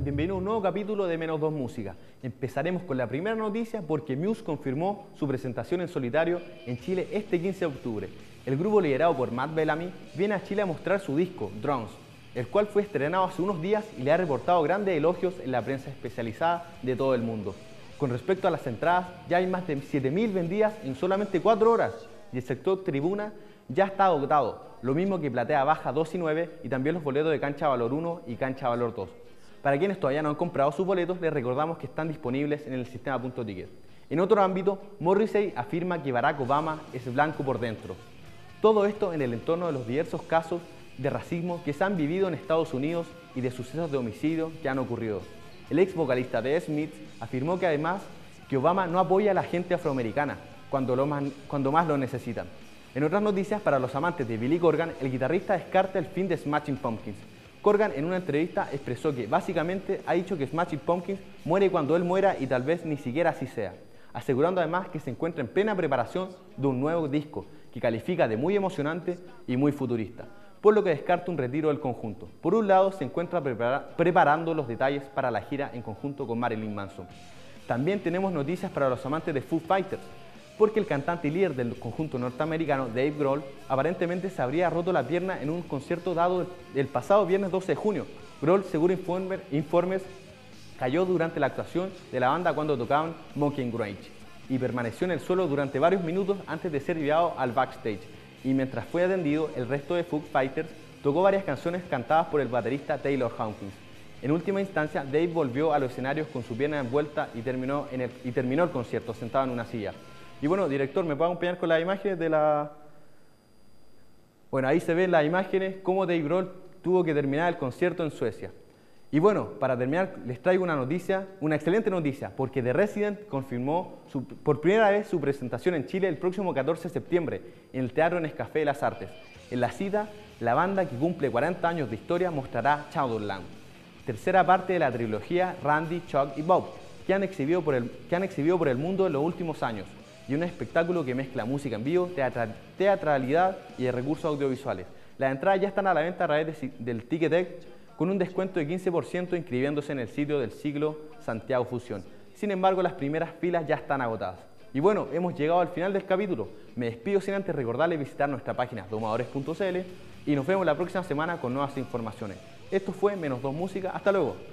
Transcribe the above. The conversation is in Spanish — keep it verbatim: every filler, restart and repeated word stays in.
bienvenido a un nuevo capítulo de Menos dos Música. Empezaremos con la primera noticia porque Muse confirmó su presentación en solitario en Chile este quince de octubre. El grupo liderado por Matt Bellamy viene a Chile a mostrar su disco, Drones, el cual fue estrenado hace unos días y le ha reportado grandes elogios en la prensa especializada de todo el mundo. Con respecto a las entradas, ya hay más de siete mil vendidas en solamente cuatro horas y el sector tribuna ya está agotado, lo mismo que Platea Baja dos y nueve y también los boletos de Cancha Valor uno y Cancha Valor dos. Para quienes todavía no han comprado sus boletos, les recordamos que están disponibles en el sistema Punto Ticket. En otro ámbito, Morrissey afirma que Barack Obama es blanco por dentro. Todo esto en el entorno de los diversos casos de racismo que se han vivido en Estados Unidos y de sucesos de homicidio que han ocurrido. El ex vocalista de Smiths afirmó que además que Obama no apoya a la gente afroamericana cuando, lo más, cuando más lo necesitan. En otras noticias, para los amantes de Billy Corgan, el guitarrista descarta el fin de Smashing Pumpkins. Corgan en una entrevista expresó que básicamente ha dicho que Smashing Pumpkins muere cuando él muera y tal vez ni siquiera así sea, asegurando además que se encuentra en plena preparación de un nuevo disco que califica de muy emocionante y muy futurista, por lo que descarta un retiro del conjunto. Por un lado, se encuentra prepara preparando los detalles para la gira en conjunto con Marilyn Manson. También tenemos noticias para los amantes de Foo Fighters, porque el cantante y líder del conjunto norteamericano, Dave Grohl, aparentemente se habría roto la pierna en un concierto dado el pasado viernes doce de junio. Grohl, según informes, cayó durante la actuación de la banda cuando tocaban Monkey Grange y permaneció en el suelo durante varios minutos antes de ser llevado al backstage. Y mientras fue atendido, el resto de Foo Fighters tocó varias canciones cantadas por el baterista Taylor Hawkins. En última instancia, Dave volvió a los escenarios con su pierna envuelta y terminó, en el, y terminó el concierto sentado en una silla. Y bueno, director, ¿me puede acompañar con las imágenes de la...? Bueno, ahí se ven las imágenes cómo Dave Grohl tuvo que terminar el concierto en Suecia. Y bueno, para terminar, les traigo una noticia, una excelente noticia, porque The Resident confirmó su, por primera vez su presentación en Chile el próximo catorce de septiembre en el Teatro Nescafé de las Artes. En la cita, la banda que cumple cuarenta años de historia mostrará Shadowland, tercera parte de la trilogía Randy, Chuck y Bob, que han exhibido por el, que han exhibido por el mundo en los últimos años, y un espectáculo que mezcla música en vivo, teatral, teatralidad y recursos audiovisuales. Las entradas ya están a la venta a través de, del Ticketek con un descuento de quince por ciento inscribiéndose en el sitio del siglo Santiago Fusión. Sin embargo, las primeras filas ya están agotadas. Y bueno, hemos llegado al final del capítulo. Me despido sin antes recordarles visitar nuestra página domadores punto c l y nos vemos la próxima semana con nuevas informaciones. Esto fue Menos dos Música. Hasta luego.